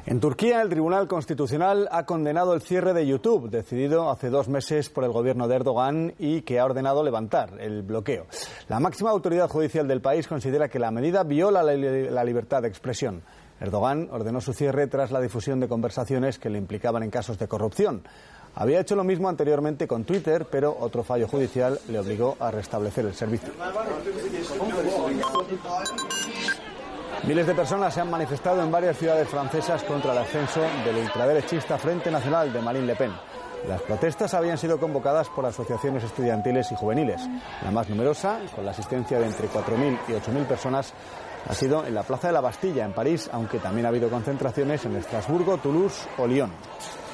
En Turquía, el Tribunal Constitucional ha condenado el cierre de YouTube, decidido hace 2 meses por el gobierno de Erdogan y que ha ordenado levantar el bloqueo. La máxima autoridad judicial del país considera que la medida viola la libertad de expresión. Erdogan ordenó su cierre tras la difusión de conversaciones que le implicaban en casos de corrupción. Había hecho lo mismo anteriormente con Twitter, pero otro fallo judicial le obligó a restablecer el servicio. Miles de personas se han manifestado en varias ciudades francesas contra el ascenso del ultraderechista Frente Nacional de Marine Le Pen. Las protestas habían sido convocadas por asociaciones estudiantiles y juveniles. La más numerosa, con la asistencia de entre 4.000 y 8.000 personas, ha sido en la Plaza de la Bastilla, en París, aunque también ha habido concentraciones en Estrasburgo, Toulouse o Lyon.